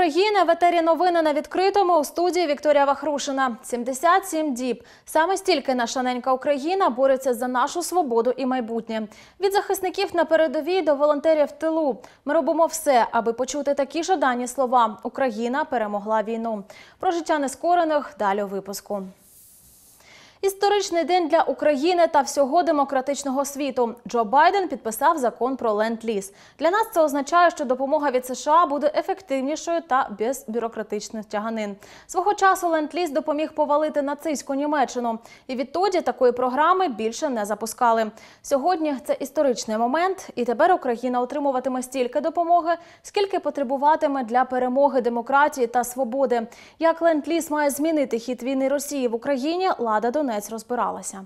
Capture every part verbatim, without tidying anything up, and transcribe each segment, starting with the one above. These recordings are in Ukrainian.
України в етері новини на відкритому, у студії Вікторія Вахрушина. сімдесят сім діб. Саме стільки наша ненька Україна бореться за нашу свободу і майбутнє. Від захисників на передовій до волонтерів в тилу. Ми робимо все, аби почути такі жадані слова «Україна перемогла війну». Про життя нескорених далі у випуску. Історичний день для України та всього демократичного світу. Джо Байден підписав закон про ленд-ліз. Для нас це означає, що допомога від США буде ефективнішою та без бюрократичних тяганин. Свого часу ленд-ліз допоміг повалити нацистську Німеччину. І відтоді такої програми більше не запускали. Сьогодні це історичний момент, і тепер Україна отримуватиме стільки допомоги, скільки потребуватиме для перемоги демократії та свободи. Як ленд-ліз має змінити хід війни Росії в Україні, Лада Донець розбиралася.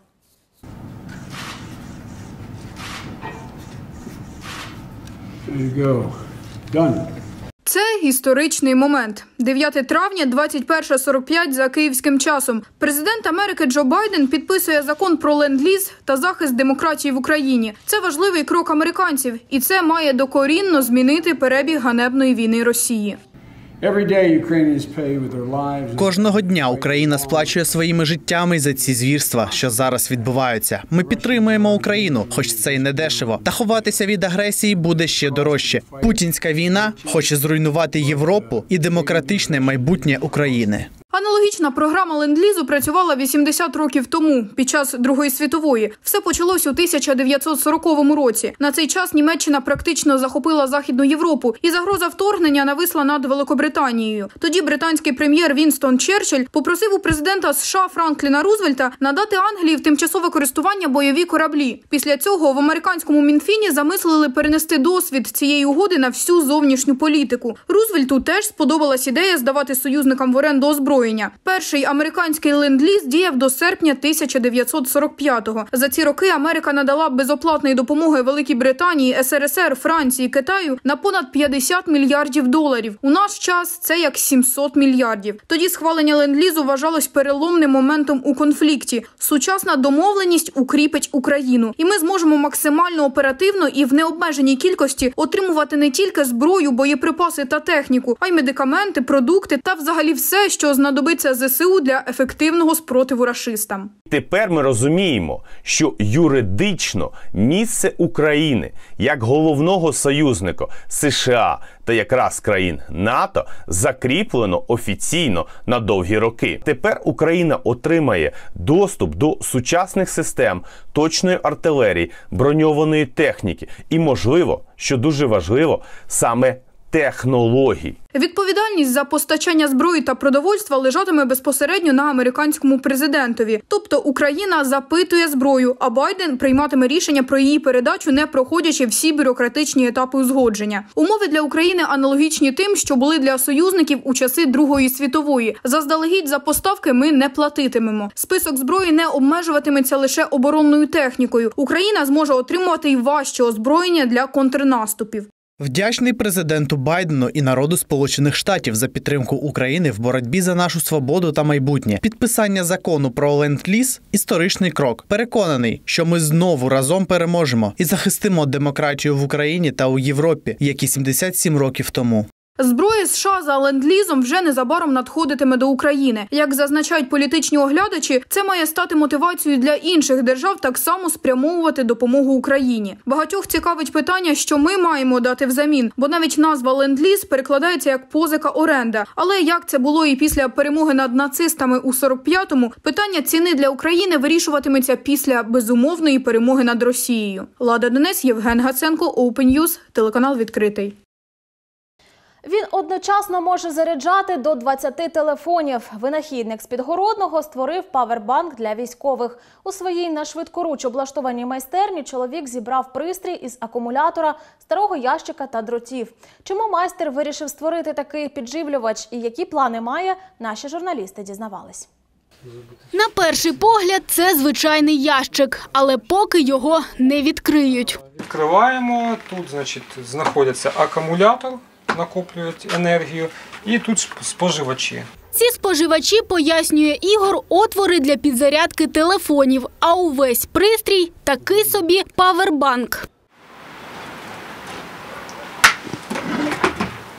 Це історичний момент. дев'яте травня, двадцять перша сорок п'ять за київським часом. Президент Америки Джо Байден підписує закон про ленд-ліз та захист демократії в Україні. Це важливий крок американців, і це має докорінно змінити перебіг ганебної війни Росії. Кожного дня Україна сплачує своїми життями за ці звірства, що зараз відбуваються. Ми підтримуємо Україну, хоч це й не дешево. Та ховатися від агресії буде ще дорожче. Путінська війна хоче зруйнувати Європу і демократичне майбутнє України. Аналогічна програма ленд-лізу працювала вісімдесят років тому, під час Другої світової. Все почалось у тисяча дев'ятсот сороковому році. На цей час Німеччина практично захопила Західну Європу, і загроза вторгнення нависла над Великобританією. Тоді британський прем'єр Вінстон Черчилль попросив у президента США Франкліна Рузвельта надати Англії в тимчасове користування бойові кораблі. Після цього в американському Мінфіні замислили перенести досвід цієї угоди на всю зовнішню політику. Рузвельту теж сподобалась ідея здавати союзникам в оренду озброєння. Перший американський ленд-ліз діяв до серпня тисяча дев'ятсот сорок п'ятого. За ці роки Америка надала безоплатної допомоги Великій Британії, ес ер ес ер, Франції, Китаю на понад п'ятдесят мільярдів доларів. У наш час це як сімсот мільярдів. Тоді схвалення ленд-лізу вважалось переломним моментом у конфлікті. Сучасна домовленість укріпить Україну. І ми зможемо максимально оперативно і в необмеженій кількості отримувати не тільки зброю, боєприпаси та техніку, а й медикаменти, продукти та взагалі все, що знадобиться зе се у для ефективного спротиву рашистам. Тепер ми розуміємо, що юридично місце України як головного союзника США та якраз країн НАТО закріплено офіційно на довгі роки. Тепер Україна отримає доступ до сучасних систем, точної артилерії, броньованої техніки і, можливо, що дуже важливо, саме технологій. Відповідальність за постачання зброї та продовольства лежатиме безпосередньо на американському президентові. Тобто Україна запитує зброю, а Байден прийматиме рішення про її передачу, не проходячи всі бюрократичні етапи узгодження. Умови для України аналогічні тим, що були для союзників у часи Другої світової. Заздалегідь за поставки ми не платитимемо. Список зброї не обмежуватиметься лише оборонною технікою. Україна зможе отримувати й важче озброєння для контрнаступів. Вдячний президенту Байдену і народу Сполучених Штатів за підтримку України в боротьбі за нашу свободу та майбутнє. Підписання закону про ленд-ліз – історичний крок. Переконаний, що ми знову разом переможемо і захистимо демократію в Україні та у Європі, як і сімдесят сім років тому. Зброя США за ленд-лізом вже незабаром надходитиме до України. Як зазначають політичні оглядачі, це має стати мотивацією для інших держав так само спрямовувати допомогу Україні. Багатьох цікавить питання, що ми маємо дати взамін, бо навіть назва ленд-ліз перекладається як позика-оренда. Але як це було і після перемоги над нацистами у сорок п'ятому, питання ціни для України вирішуватиметься після безумовної перемоги над Росією. Лада Донець, Євген Гаценко, Open News, телеканал «Відкритий». Він одночасно може заряджати до двадцяти телефонів. Винахідник з Підгородного створив павербанк для військових. У своїй на швидкоруч облаштованій майстерні чоловік зібрав пристрій із акумулятора, старого ящика та дротів. Чому майстер вирішив створити такий підживлювач і які плани має, наші журналісти дізнавались. На перший погляд це звичайний ящик, але поки його не відкриють. Відкриваємо, тут, значить, знаходиться акумулятор, накоплюють енергію, і тут споживачі. Ці споживачі, пояснює Ігор, отвори для підзарядки телефонів, а увесь пристрій – такий собі павербанк.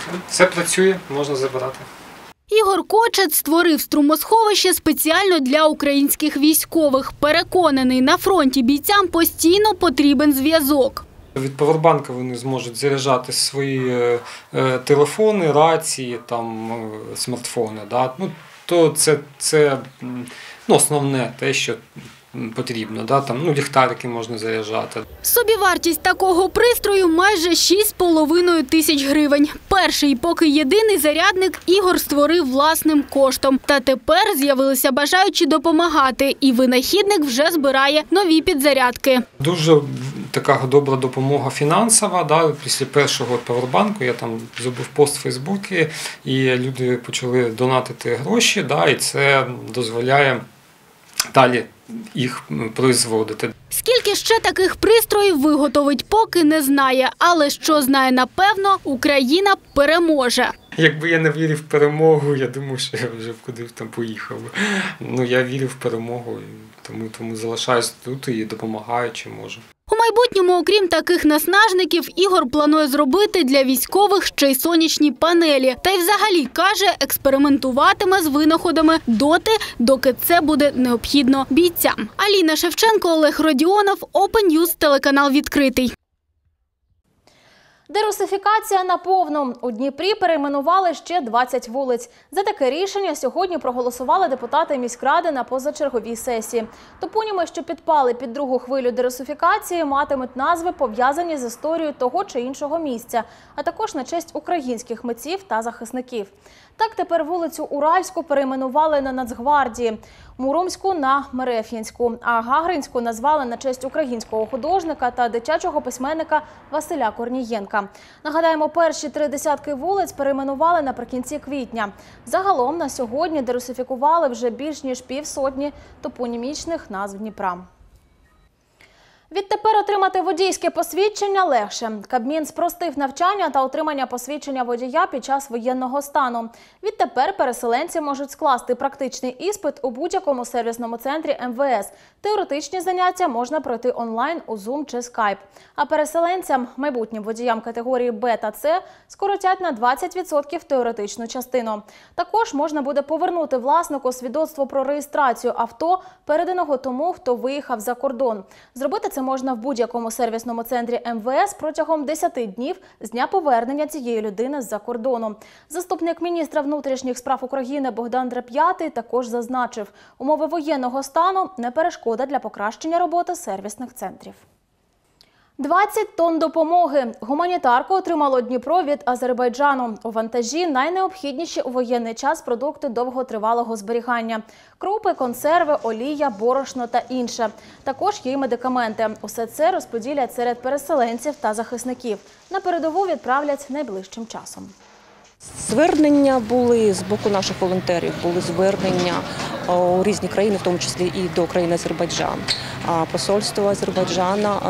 Це працює, можна забирати. Ігор Кочет створив струмосховище спеціально для українських військових. Переконаний, на фронті бійцям постійно потрібен зв'язок. Від павербанка вони зможуть заряджати свої е, телефони, рації, там, е, смартфони. Да? Ну, то це, це ну, основне те, що потрібно. Да? Там, ну, ліхтарики можна заряджати. Собівартість такого пристрою майже шість з половиною тисяч гривень. Перший, поки єдиний зарядник, Ігор створив власним коштом. Та тепер з'явилися бажаючі допомагати, і винахідник вже збирає нові підзарядки. Дуже така добра допомога фінансова. Да? Після першого павербанку я там зробив пост в Фейсбуці, і люди почали донатити гроші, да? І це дозволяє далі їх производити. Скільки ще таких пристроїв виготовить, поки не знає. Але що знає напевно, Україна переможе. Якби я не вірив в перемогу, я думаю, що я вже кудись там поїхав. Ну, я вірю в перемогу, тому, тому залишаюсь тут і допомагаю, чи можу. У майбутньому, окрім таких наснажників, Ігор планує зробити для військових ще й сонячні панелі. Та й взагалі, каже, експериментуватиме з винаходами доти, доки це буде необхідно бійцям. Аліна Шевченко, Олег Родіонов, Open News, телеканал «Відкритий». Дерусифікація наповну. У Дніпрі перейменували ще двадцять вулиць. За таке рішення сьогодні проголосували депутати міськради на позачерговій сесії. Топоніми, що підпали під другу хвилю дерусифікації, матимуть назви, пов'язані з історією того чи іншого місця, а також на честь українських митців та захисників. Так тепер вулицю Уральську перейменували на Нацгвардії, Муромську – на Мереф'янську, а Гагринську назвали на честь українського художника та дитячого письменника Василя Корнієнка. Нагадаємо, перші три десятки вулиць перейменували наприкінці квітня. Загалом на сьогодні дерусифікували вже більш ніж півсотні топонімічних назв Дніпра. Відтепер отримати водійське посвідчення легше. Кабмін спростив навчання та отримання посвідчення водія під час воєнного стану. Відтепер переселенці можуть скласти практичний іспит у будь-якому сервісному центрі ем ве ес. Теоретичні заняття можна пройти онлайн у Zoom чи Skype. А переселенцям, майбутнім водіям категорії Б та С, скоротять на двадцять відсотків теоретичну частину. Також можна буде повернути власнику свідоцтво про реєстрацію авто, переданого тому, хто виїхав за кордон. Зробити це можна в будь-якому сервісному центрі ем ве ес протягом десяти днів з дня повернення цієї людини з-за кордону. Заступник міністра внутрішніх справ України Богдан Драп'ятий також зазначив, умови воєнного стану – не перешкода для покращення роботи сервісних центрів. двадцять тонн допомоги. Гуманітарку отримало Дніпро від Азербайджану. У вантажі найнеобхідніші у воєнний час продукти довготривалого зберігання. Крупи, консерви, олія, борошно та інше. Також є й медикаменти. Усе це розподілять серед переселенців та захисників. На передову відправлять найближчим часом. Звернення були з боку наших волонтерів, були звернення у різні країни, в тому числі і до країни Азербайджан. Посольство Азербайджану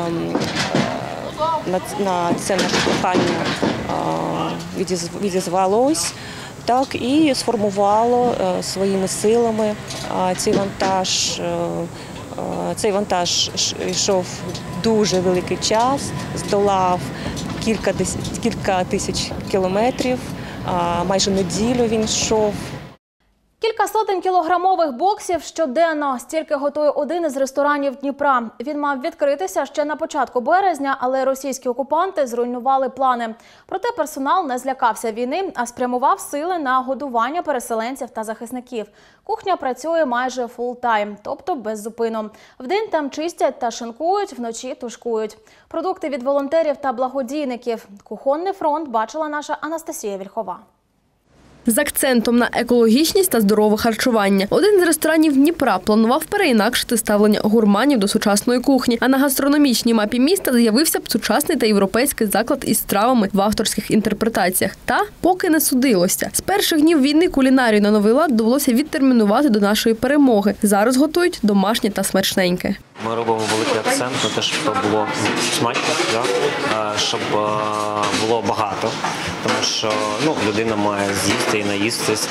на це наше прохання відізвалось, так, і сформувало своїми силами цей вантаж. Цей вантаж йшов дуже великий час, здолав кілька, кілька тисяч кілометрів, майже неділю він йшов. Кілька сотень кілограмових боксів щоденно. Стільки готує один із ресторанів Дніпра. Він мав відкритися ще на початку березня, але російські окупанти зруйнували плани. Проте персонал не злякався війни, а спрямував сили на годування переселенців та захисників. Кухня працює майже фулл-тайм, тобто без зупину. Вдень там чистять та шинкують, вночі тушкують. Продукти від волонтерів та благодійників. Кухонний фронт бачила наша Анастасія Вільхова. З акцентом на екологічність та здорове харчування. Один з ресторанів Дніпра планував переінакшити ставлення гурманів до сучасної кухні, а на гастрономічній мапі міста з'явився б сучасний та європейський заклад із стравами в авторських інтерпретаціях. Та поки не судилося. З перших днів війни кулінарію на новий лад довелося відтермінувати до нашої перемоги. Зараз готують домашнє та смачненьке. Ми робимо великий акцент на те, щоб було смачно, щоб було багато, тому що ну, людина має з'їсти і наїстись.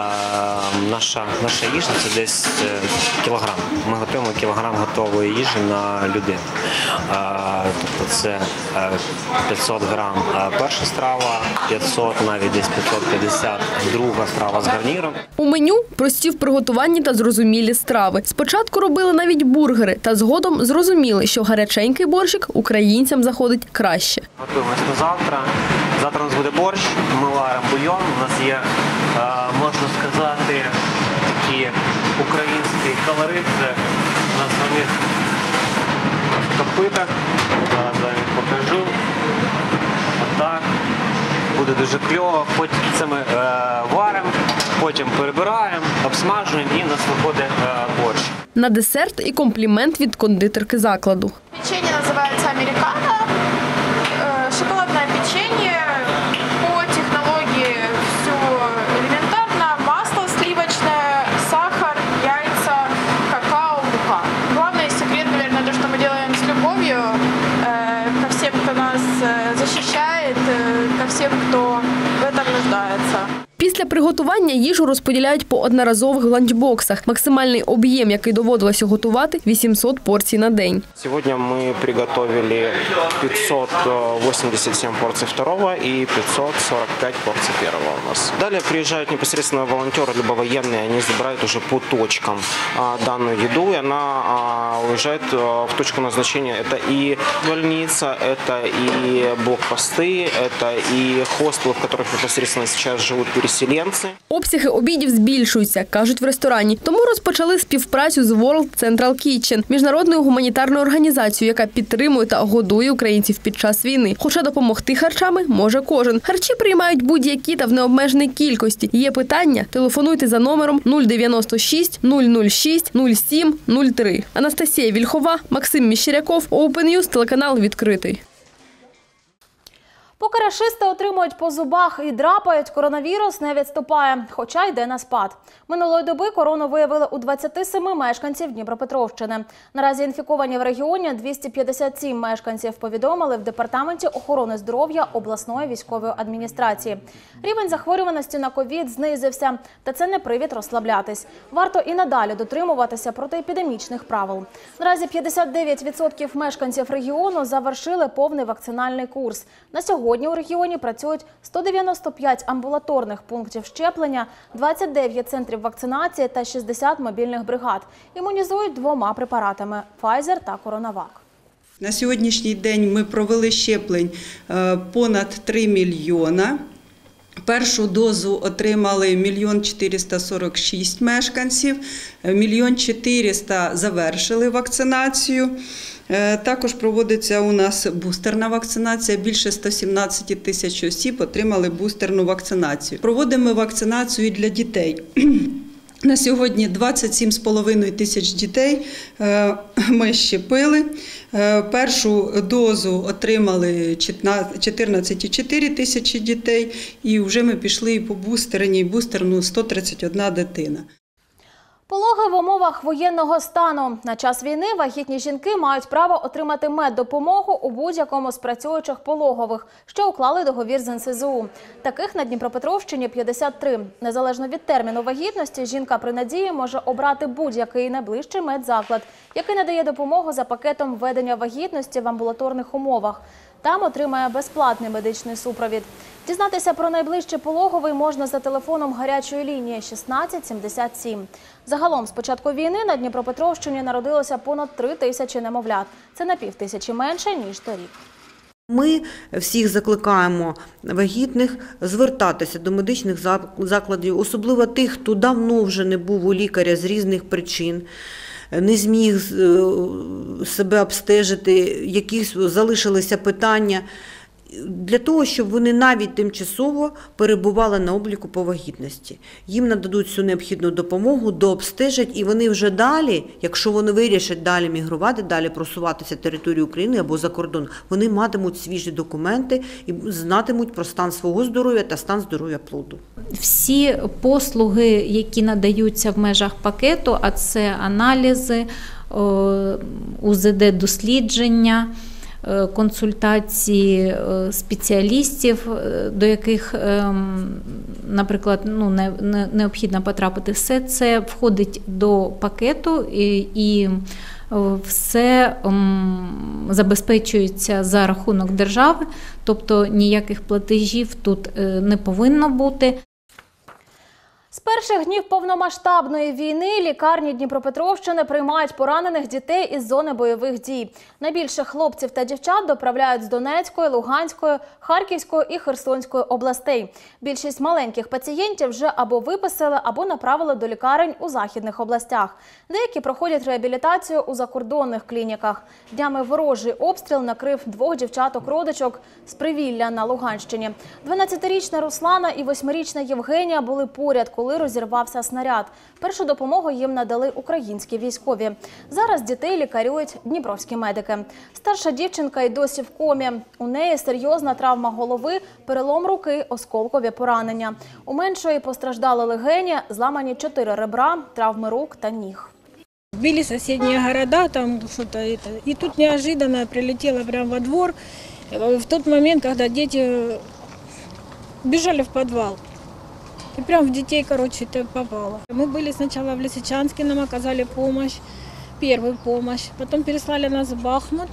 Наша, наша їжа – це десь кілограм. Ми готуємо кілограм готової їжі на людину. Тобто це п'ятсот грам перша страва, п'ятсот, навіть десь п'ятсот п'ятдесят друга страва з гарніром. У меню прості в приготуванні та зрозумілі страви. Спочатку робили навіть бургери, та згодом зрозуміли, що гаряченький борщик українцям заходить краще. Готуємось на завтра. Завтра у нас буде борщ, ми варимо бульйон. У нас є, можна сказати, такі українські колорит. На самих копитах. Зараз я їх покажу. Отак. Буде дуже кльово. Потім це ми е, варимо, потім перебираємо, обсмажуємо і у нас виходить е, борщ. На десерт і комплімент від кондитерки закладу. Печенье называется американо. Шоколадное печенье. По технологии все элементарно. Масло сливочное, сахар, яйца, какао, мука. Главный секрет, наверное, то, что мы делаем с любовью ко всем, кто нас защищает, ко всем, кто в этом нуждается. Після приготування їжу розподіляють по одноразових ланчбоксах. Максимальний об'єм, який доводилося готувати – вісімсот порцій на день. Сьогодні ми приготували пятьсот восемьдесят семь порций второго и пятьсот сорок пять порций первого у нас. Далее приезжают непосредственно волонтеры, либо военные, они забирают уже по точкам данную еду, и она уезжает в точку назначения. Это и больница, это и блокпосты, это и хостелы, в которых непосредственно сейчас живут переселенцы. Обсяги обідів збільшуються, кажуть в ресторані. Тому розпочали співпрацю з World Central Kitchen – міжнародною гуманітарною організацією, яка підтримує та годує українців під час війни. Хоча допомогти харчами може кожен. Харчі приймають будь-які та в необмеженій кількості. Є питання? Телефонуйте за номером нуль дев'яносто шість нуль нуль шість нуль сім нуль три. Анастасія Вільхова, Максим Міщеряков, Open News, телеканал «Відкритий». Поки рашисти отримують по зубах і драпають, коронавірус не відступає, хоча йде на спад. Минулої доби корону виявили у двадцяти семи мешканців Дніпропетровщини. Наразі інфіковані в регіоні двісті п'ятдесят сім мешканців, повідомили в Департаменті охорони здоров'я обласної військової адміністрації. Рівень захворюваності на ковід знизився, та це не привід розслаблятись. Варто і надалі дотримуватися протиепідемічних правил. Наразі п'ятдесят дев'ять відсотків мешканців регіону завершили повний вакцинальний курс. На сьогодні Сьогодні у регіоні працюють сто дев'яносто п'ять амбулаторних пунктів щеплення, двадцять дев'ять центрів вакцинації та шістдесят мобільних бригад. Імунізують двома препаратами – Pfizer та CoronaVac. На сьогоднішній день ми провели щеплень понад три мільйона. Першу дозу отримали мільйон чотириста сорок шість мешканців, мільйон чотириста завершили вакцинацію. Також проводиться у нас бустерна вакцинація. Більше ста сімнадцяти тисяч осіб отримали бустерну вакцинацію. Проводимо вакцинацію для дітей. На сьогодні двадцять сім з половиною тисяч дітей ми щепили. Першу дозу отримали чотирнадцять цілих чотири тисячі дітей. І вже ми пішли і по бустерній, бустерну сто тридцять одна дитина. Пологи в умовах воєнного стану. На час війни вагітні жінки мають право отримати меддопомогу у будь-якому з працюючих пологових, що уклали договір з ен ес зе у. Таких на Дніпропетровщині п'ятдесят три. Незалежно від терміну вагітності, жінка при надії може обрати будь-який найближчий медзаклад, який надає допомогу за пакетом введення вагітності в амбулаторних умовах. Там отримає безплатний медичний супровід. Дізнатися про найближчий пологовий можна за телефоном гарячої лінії шістнадцять сімдесят сім. Загалом з початку війни на Дніпропетровщині народилося понад три тисячі немовлят. Це на пів тисячі менше, ніж торік. Ми всіх закликаємо вагітних звертатися до медичних закладів, особливо тих, хто давно вже не був у лікаря з різних причин, не зміг себе обстежити, якісь залишилися питання, для того, щоб вони навіть тимчасово перебували на обліку по вагітності. Їм нададуть всю необхідну допомогу, дообстежать, і вони вже далі, якщо вони вирішать далі мігрувати, далі просуватися територію України або за кордон, вони матимуть свіжі документи і знатимуть про стан свого здоров'я та стан здоров'я плоду. Всі послуги, які надаються в межах пакету, а це аналізи, у зет де-дослідження, консультації спеціалістів, до яких наприклад, ну, не, не, необхідно потрапити, все це входить до пакету і, і все м, забезпечується за рахунок держави, тобто ніяких платежів тут не повинно бути. З перших днів повномасштабної війни лікарні Дніпропетровщини приймають поранених дітей із зони бойових дій. Найбільше хлопців та дівчат доправляють з Донецької, Луганської, Харківської і Херсонської областей. Більшість маленьких пацієнтів вже або виписали, або направили до лікарень у західних областях. Деякі проходять реабілітацію у закордонних клініках. Днями ворожий обстріл накрив двох дівчаток-родичок з Привілля на Луганщині. дванадцятирічна Руслана і восьмирічна Євгенія були поряд, коли розірвався снаряд. Першу допомогу їм надали українські військові. Зараз дітей лікарюють дніпровські медики. Старша дівчинка й досі в комі. У неї серйозна травма голови, перелом руки, осколкові поранення. У меншої постраждали легені, зламані чотири ребра, травми рук та ніг. Били соседние города, там что-то это. И тут неожиданно прилетело прямо во двор в тот момент, когда дети бежали в подвал. И прям в детей, короче, это попало. Мы были сначала в Лисичанске, нам оказали помощь, первую помощь. Потом переслали нас в Бахмут.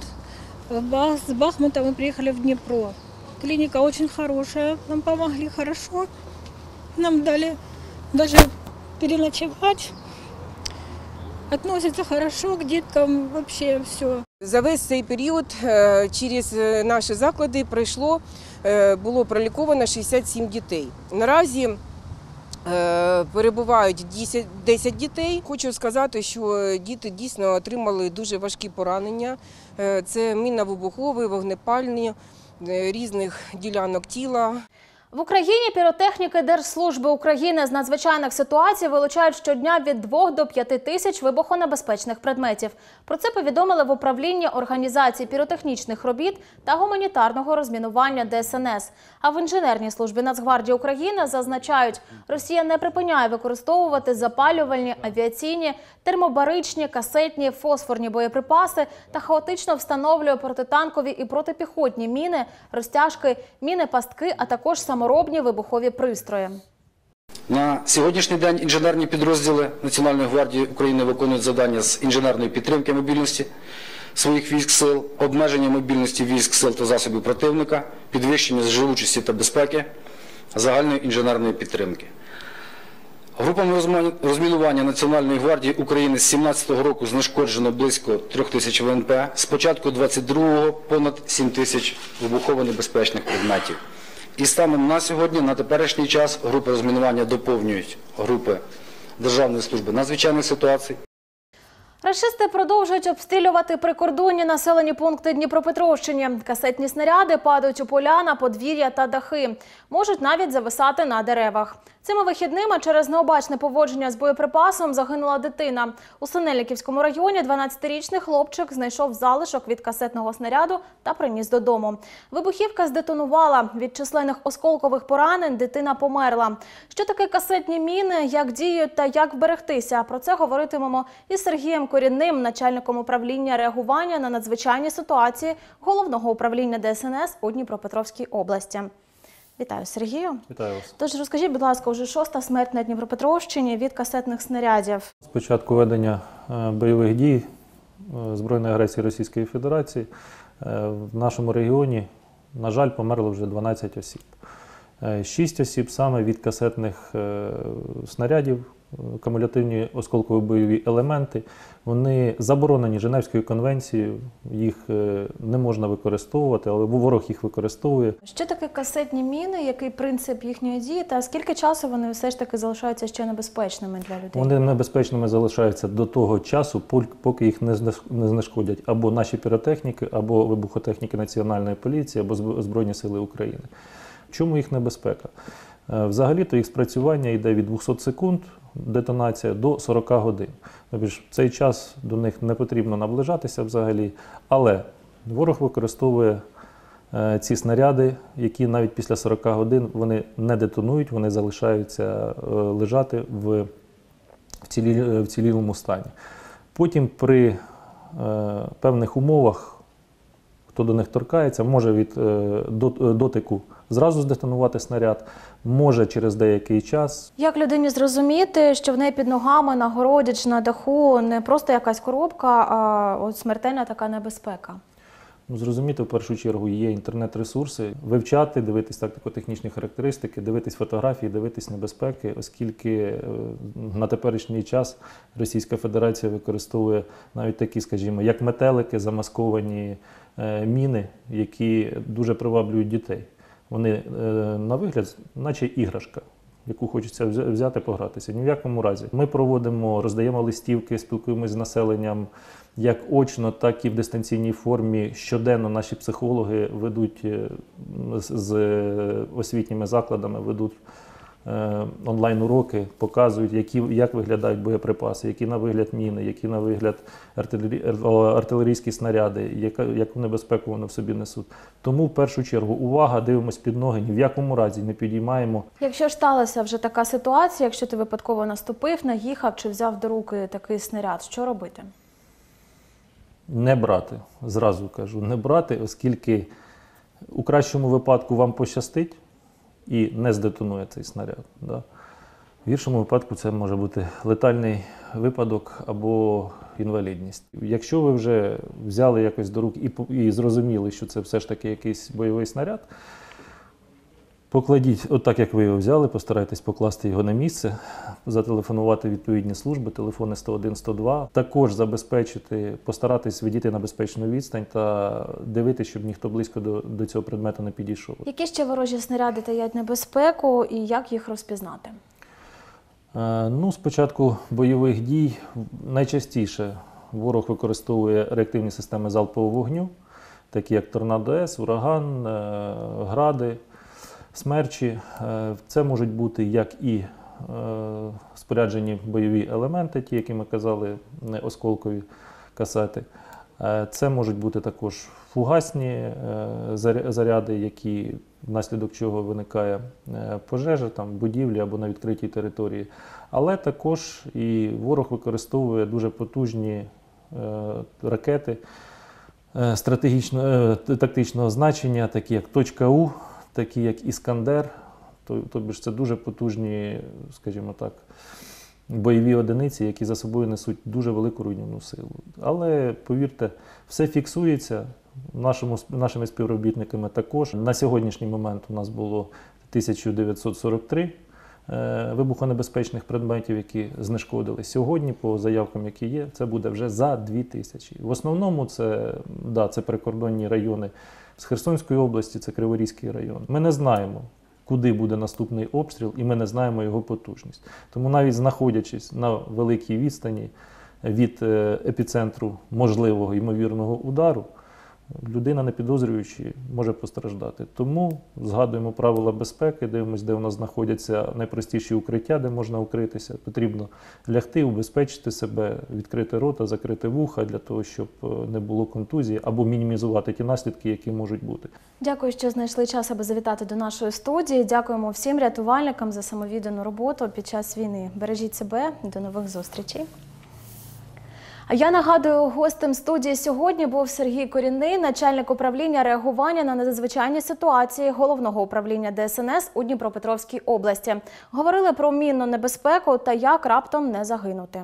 С Бахмута мы приехали в Днепро. Клиника очень хорошая, нам помогли хорошо. Нам дали даже переночевать. Относятся хорошо к деткам, вообще все. За весь цей період через наші заклади пройшло, було проліковано шістдесят сім дітей. Наразі перебувають десять дітей. Хочу сказати, що діти дійсно отримали дуже важкі поранення. Це мінно-вибухові, вогнепальні, різних ділянок тіла. В Україні піротехніки Держслужби України з надзвичайних ситуацій вилучають щодня від двох до п'яти тисяч вибухонебезпечних предметів. Про це повідомили в управлінні організації піротехнічних робіт та гуманітарного розмінування Де Ес Ен Ес. А в інженерній службі Нацгвардії України зазначають, Росія не припиняє використовувати запалювальні, авіаційні, термобаричні, касетні, фосфорні боєприпаси та хаотично встановлює протитанкові і протипіхотні міни, розтяжки, міни-пастки, а також саморобні саморобні вибухові пристрої. На сьогоднішній день інженерні підрозділи Національної гвардії України виконують завдання з інженерної підтримки мобільності своїх військ сил, обмеження мобільності військ сил та засобів противника, підвищення живучості та безпеки, загальної інженерної підтримки. Групами розмінування Національної гвардії України з сімнадцятого року знешкоджено близько трьох тисяч ВНП, з початку двадцять другого понад сім тисяч вибухово-небезпечних предметів. І станом на сьогодні, на теперішній час, групи розмінування доповнюють групи Державної служби надзвичайних ситуацій. Рашисти продовжують обстрілювати прикордонні населені пункти Дніпропетровщини. Касетні снаряди падають у поля, на подвір'я та дахи. Можуть навіть зависати на деревах. Цими вихідними через необачне поводження з боєприпасом загинула дитина. У Синельниківському районі дванадцятирічний хлопчик знайшов залишок від касетного снаряду та приніс додому. Вибухівка здетонувала. Від численних осколкових поранень дитина померла. Що таке касетні міни, як діють та як вберегтися? Про це говоритимемо із Сергієм Корінним, начальником управління реагування на надзвичайні ситуації Головного управління Де Ес Ен Ес у Дніпропетровській області. Вітаю, Сергію. Вітаю вас. Тож розкажіть, будь ласка, вже шоста смерть на Дніпропетровщині від касетних снарядів. З початку ведення бойових дій збройної агресії Російської Федерації в нашому регіоні, на жаль, померло вже дванадцять осіб. шість осіб саме від касетних снарядів, кумулятивні осколкові бойові елементи. Вони заборонені Женевською конвенцією, їх не можна використовувати, але ворог їх використовує. Що таке касетні міни, який принцип їхньої дії та скільки часу вони все ж таки залишаються ще небезпечними для людей? Вони небезпечними залишаються до того часу, поки їх не знешкодять або наші піротехніки, або вибухотехніки Національної поліції, або Збройні сили України. В чому їх небезпека? Взагалі-то їх спрацювання йде від двохсот секунд, детонація, до сорока годин. Тобто в цей час до них не потрібно наближатися взагалі, але ворог використовує ці снаряди, які навіть після сорока годин вони не детонують, вони залишаються лежати в вцілілому стані. Потім при певних умовах, хто до них торкається, може від дотику зразу здетонувати снаряд, може через деякий час. Як людині зрозуміти, що в неї під ногами, на городі чи на даху не просто якась коробка, а от смертельна така небезпека? Ну, зрозуміти, в першу чергу, є інтернет-ресурси, вивчати, дивитись тактико-технічні характеристики, дивитись фотографії, дивитись небезпеки, оскільки на теперішній час Російська Федерація використовує навіть такі, скажімо, як метелики, замасковані міни, які дуже приваблюють дітей. Вони на вигляд, наче іграшка, яку хочеться взяти, погратися. Ні в якому разі. Ми проводимо, роздаємо листівки, спілкуємося з населенням, як очно, так і в дистанційній формі. Щоденно наші психологи ведуть з освітніми закладами, ведуть онлайн-уроки, показують, які, як виглядають боєприпаси, які на вигляд міни, які на вигляд артилері... артилерійські снаряди, яка, яку небезпеку вони в собі несуть. Тому, в першу чергу, увага, дивимось під ноги, ні в якому разі не підіймаємо. Якщо ж сталася вже така ситуація, якщо ти випадково наступив, наїхав чи взяв до руки такий снаряд, що робити? Не брати, зразу кажу, не брати, оскільки у кращому випадку вам пощастить і не здетонує цей снаряд. Да? В гіршому випадку це може бути летальний випадок або інвалідність. Якщо ви вже взяли якось до рук і, і зрозуміли, що це все ж таки якийсь бойовий снаряд, покладіть, от так як ви його взяли, постарайтесь покласти його на місце, зателефонувати відповідні служби, телефони сто один сто два. Також забезпечити, постаратись відійти на безпечну відстань та дивитися, щоб ніхто близько до, до цього предмету не підійшов. Які ще ворожі снаряди таять небезпеку і як їх розпізнати? Е, ну, спочатку бойових дій найчастіше ворог використовує реактивні системи залпового вогню, такі як Торнадо-С, Ураган, е, Гради, Смерчі. Це можуть бути як і споряджені бойові елементи, ті, які ми казали, осколкові касети. Це можуть бути також фугасні заряди, які, внаслідок чого виникає пожежа, там, будівлі або на відкритій території. Але також і ворог використовує дуже потужні ракети стратегічного, тактичного значення, такі як «Точка У», такі як «Іскандер», тобто це дуже потужні, скажімо так, бойові одиниці, які за собою несуть дуже велику руйнівну силу. Але, повірте, все фіксується нашому, нашими співробітниками також. На сьогоднішній момент у нас було тисяча дев'ятсот сорок три е, вибухонебезпечних предметів, які знешкодили. Сьогодні, по заявкам, які є, це буде вже за дві тисячі. В основному це, да, це прикордонні райони з Херсонської області, це Криворізький район. Ми не знаємо, куди буде наступний обстріл, і ми не знаємо його потужність. Тому навіть знаходячись на великій відстані від епіцентру можливого ймовірного удару, людина, не підозрюючи, може постраждати. Тому згадуємо правила безпеки, дивимося, де у нас знаходяться найпростіші укриття, де можна укритися. Потрібно лягти, убезпечити себе, відкрити рота, закрити вуха, для того, щоб не було контузії, або мінімізувати ті наслідки, які можуть бути. Дякую, що знайшли час, аби завітати до нашої студії. Дякуємо всім рятувальникам за самовіддану роботу під час війни. Бережіть себе, до нових зустрічей. А я нагадую, гостем студії сьогодні був Сергій Корінний, начальник управління реагування на надзвичайні ситуації Головного управління Де Ес Ен Ес у Дніпропетровській області. Говорили про мінну небезпеку та як раптом не загинути.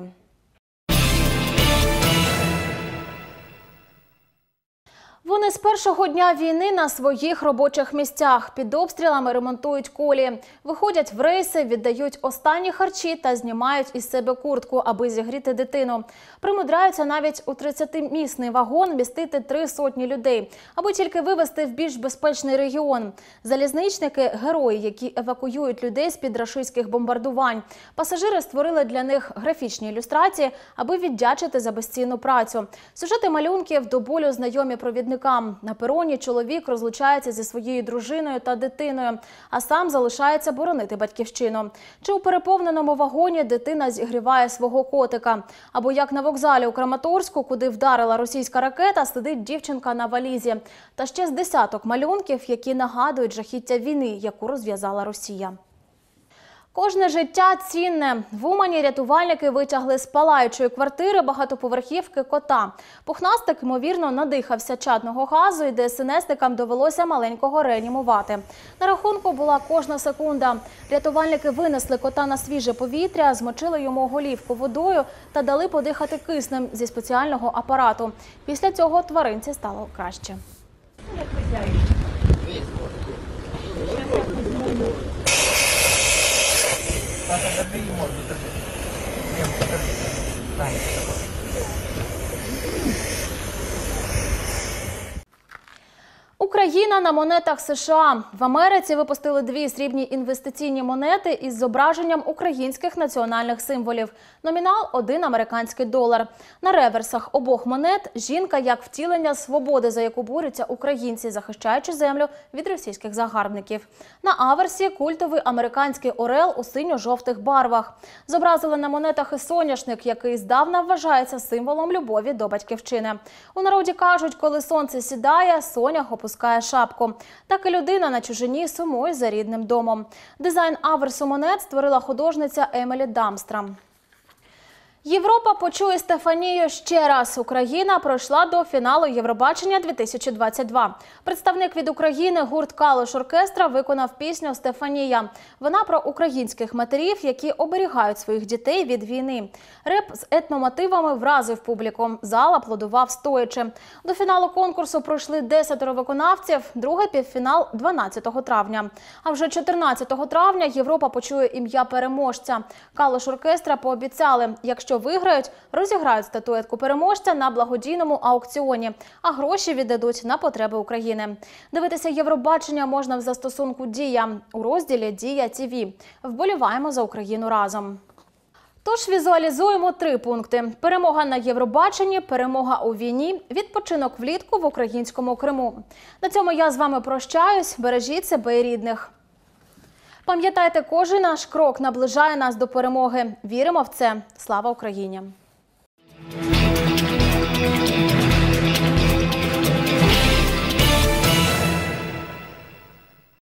Вони з першого дня війни на своїх робочих місцях. Під обстрілами ремонтують колії. Виходять в рейси, віддають останні харчі та знімають із себе куртку, аби зігріти дитину. Примудряються навіть у тридцятимісний вагон містити три сотні людей, аби тільки вивезти в більш безпечний регіон. Залізничники – герої, які евакуюють людей з-під рашистських бомбардувань. Пасажири створили для них графічні ілюстрації, аби віддячити за безцінну працю. Сюжети малюнків до болю знайомі провідникам. На пероні чоловік розлучається зі своєю дружиною та дитиною, а сам залишається боронити батьківщину. Чи у переповненому вагоні дитина зігріває свого котика. Або як на вокзалі у Краматорську, куди вдарила російська ракета, сидить дівчинка на валізі. Та ще з десяток малюнків, які нагадують жахіття війни, яку розв'язала Росія. Кожне життя цінне. В Умані рятувальники витягли з палаючої квартири багатоповерхівки кота. Пухнастик, ймовірно, надихався чадного газу, і ДСНСникам довелося маленького реанімувати. На рахунку була кожна секунда. Рятувальники винесли кота на свіже повітря, змочили йому голівку водою та дали подихати киснем зі спеціального апарату. Після цього тваринці стало краще. Україна на монетах США. В Америці випустили дві срібні інвестиційні монети із зображенням українських національних символів. Номінал – один американський долар. На реверсах обох монет – жінка як втілення свободи, за яку борються українці, захищаючи землю від російських загарбників. На аверсі – культовий американський орел у синьо-жовтих барвах. Зобразили на монетах і соняшник, який здавна вважається символом любові до батьківщини. У народі кажуть, коли сонце сідає, сонях опускає шапку. Так і людина на чужині сумує за рідним домом. Дизайн аверсу монет створила художниця Емілі Дамстра. Європа почує Стефанію ще раз. Україна пройшла до фіналу Євробачення дві тисячі двадцять два. Представник від України гурт «Калуш Оркестра» виконав пісню «Стефанія». Вона про українських матерів, які оберігають своїх дітей від війни. Реп з етномотивами вразив публіку. Зал аплодував стоячи. До фіналу конкурсу пройшли десятеро виконавців, другий півфінал – дванадцятого травня. А вже чотирнадцятого травня Європа почує ім'я переможця. «Калуш Оркестра» пообіцяли, якщо виграють, розіграють статуетку переможця на благодійному аукціоні, а гроші віддадуть на потреби України. Дивитися Євробачення можна в застосунку «Дія» у розділі «Дія ТІВІ». Вболіваємо за Україну разом. Тож візуалізуємо три пункти. Перемога на Євробаченні, перемога у війні, відпочинок влітку в українському Криму. На цьому я з вами прощаюсь. Бережіть себе і рідних. Пам'ятайте, кожен наш крок наближає нас до перемоги. Віримо в це. Слава Україні!